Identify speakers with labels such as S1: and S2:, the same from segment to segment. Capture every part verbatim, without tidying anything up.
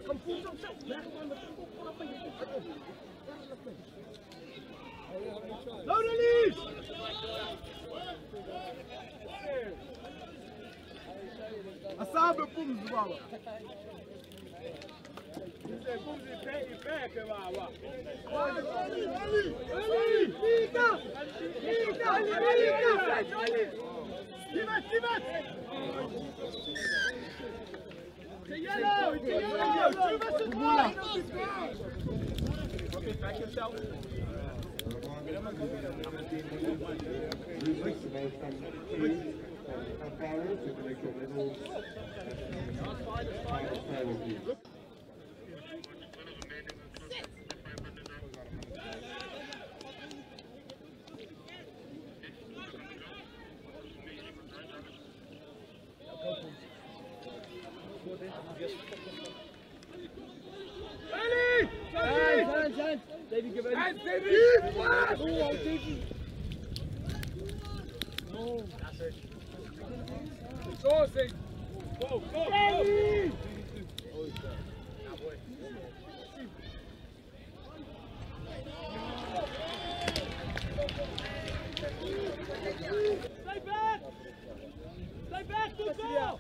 S1: Low release! Asabe pumzi baba. Você pumzi pé e pé que baba. Ali, ali, ali. Liga! Liga! Liga! Ali. Kimet, kimet. Yellow, yellow. Şurası bola. Okay, back yourself. Davy, give it. Hands, Davy! Flash! Oh, Davy! No. That's it. Go, Davy! Go, go, Davy! Go! Stay back! Stay back, good ball!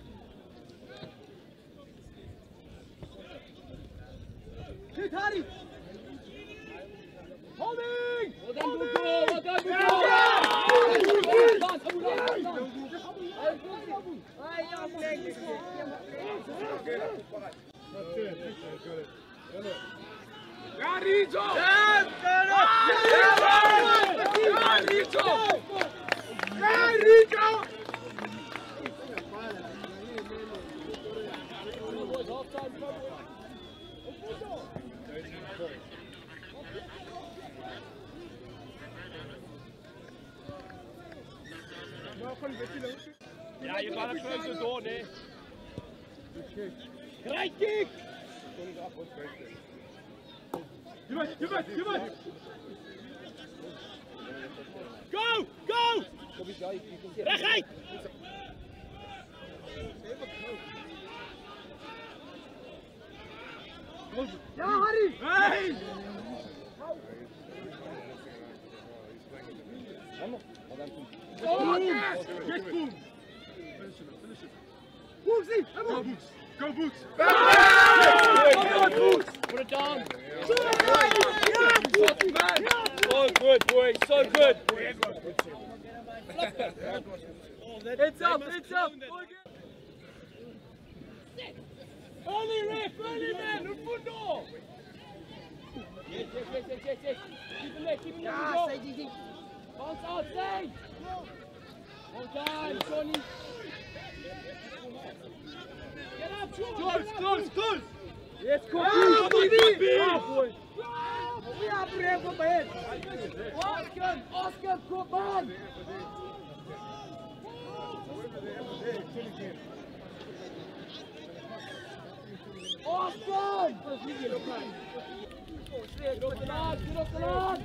S1: Hit, Harry! Holding! Well done, good goal! Well done, good goal! Garito! Garito! Garito! Yeah, you gotta close the door there. Great kick! Give it, give it, give it! Go, go! Recht! Ja, Harry! Hey! Oh, yes! Yes, boom! Finish it, finish it. Bootsy! Go, Boots! Go, Boots! Go, Boots! Put it down! So good, boy, so good! It's up, it's up! Early ref, early man, no fundo! Yes, yes, yes, yes, yes, yes! Keep him there, keep him there! Yeah, bounce outside! One time, Johnny! Get up, Johnny! Close, close, close! Yes, go! Ah, baby! Ah, boy! We are brave up ahead! Oscar! Oscar, go on! Oscar! Get off the line, get off the line!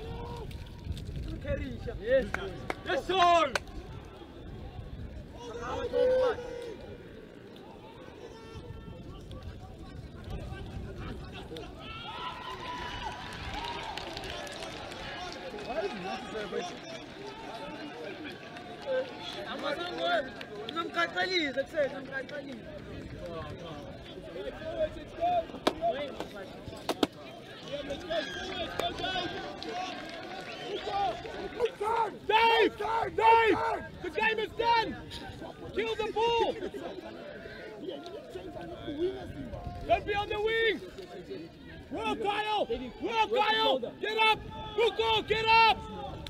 S1: Yes, yes, sir! Não cai feliz, é que você não cai feliz. Dave! Dave! The game is done! Kill the ball! Don't be on the wing! Well, Kyle! Well, Kyle! Get up! Buko, get up!